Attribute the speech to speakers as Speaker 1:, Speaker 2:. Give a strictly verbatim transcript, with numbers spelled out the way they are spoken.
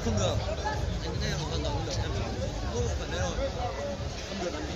Speaker 1: không được. Anh cái này là hoàn toàn không được, em chọn thuốc bộ phận đây rồi. Không được ăn